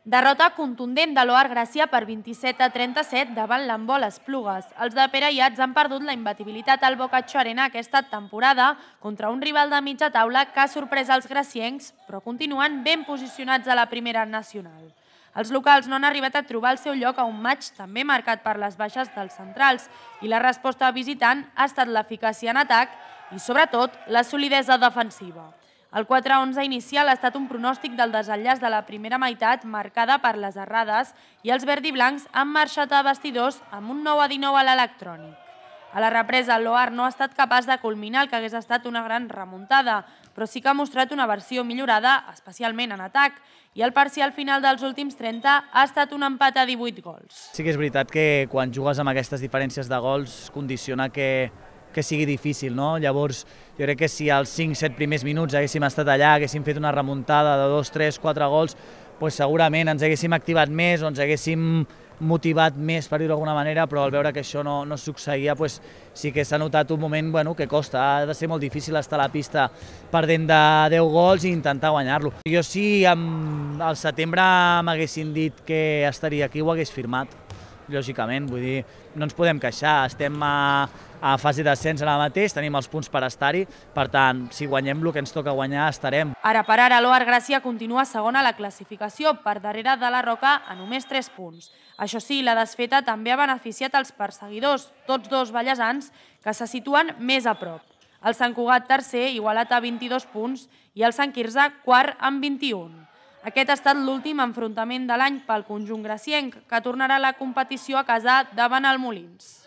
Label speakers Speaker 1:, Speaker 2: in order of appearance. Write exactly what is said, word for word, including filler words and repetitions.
Speaker 1: Derrota contundent de l'Oar Gràcia per vint-i-set a trenta-set davant l'Handbol Esplugues. Els de Pere Iats han perdut la imbatibilitat al Bocaccio Arena aquesta temporada contra un rival de mitja taula que ha sorprès els graciencs, però continuen ben posicionats a la primera nacional. Els locals no han arribat a trobar el seu lloc a un maig també marcat per les baixes dels centrals i la resposta visitant ha estat l'eficàcia en atac i, sobretot, la solidesa defensiva. El quatre a onze inicial ha estat un pronòstic del desenllaç de la primera meitat marcada per les errades i els verd i blancs han marxat a vestidors amb un nou a dinou a l'electrònic. A la represa, l'Oar no ha estat capaç de culminar el que hagués estat una gran remuntada, però sí que ha mostrat una versió millorada, especialment en atac, i el parcial final dels últims trenta ha estat un empat a divuit gols.
Speaker 2: Sí que és veritat que quan jugues amb aquestes diferències de gols condiciona que que sigui difícil, no? Llavors, jo crec que si als cinc set primers minuts haguéssim estat allà, haguéssim fet una remuntada de dos, tres, quatre gols, doncs segurament ens haguéssim activat més o ens haguéssim motivat més, per dir-ho d'alguna manera, però al veure que això no, no succeïa, doncs sí que s'ha notat un moment bueno, que costa. Ha de ser molt difícil estar a la pista perdent de deu gols i intentar guanyar-lo. Jo si al setembre m'haguessin dit que estaria aquí, ho hagués firmat, lògicament, vull dir, no ens podem queixar, estem a, a fase d'ascens ara mateix, tenim els punts per estar-hi, per tant, si guanyem el que ens toca guanyar, estarem.
Speaker 1: Ara per ara, l'Oar Gràcia continua segona a la classificació, per darrere de la Roca a només tres punts. Això sí, la desfeta també ha beneficiat els perseguidors, tots dos ballesans, que se situen més a prop. El Sant Cugat tercer, igualat a vint-i-dos punts, i el Sant Quirze quart amb vint-i-un. Aquest ha estat l'últim enfrontament de l'any pel conjunt gracienc, que tornarà a la competició a casa davant el Molins.